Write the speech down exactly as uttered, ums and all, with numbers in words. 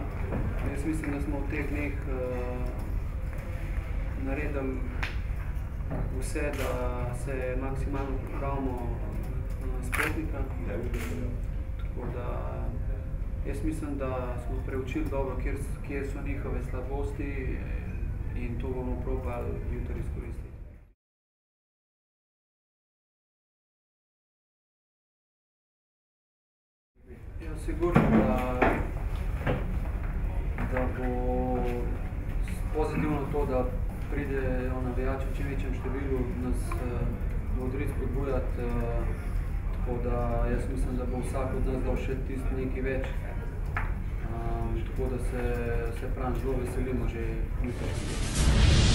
Jaz mislim, da smo v teh dneh uh, naredili vse, da se maksimalno pripravimo uh, spotnika. Tako da jaz mislim, da smo preučili dobro, kjer, kjer so njihove slabosti in to bomo probali jutri izkoristiti. Ja, sigurno, da, da bo pozitivno to, da pridejo navijači v čim večjem številu, nas bo odrit spodbujati, tako da jaz mislim, da bo vsak od nas dal še tisti nekaj več. Um, tako da se, se pravim, zelo veselimo že jutri.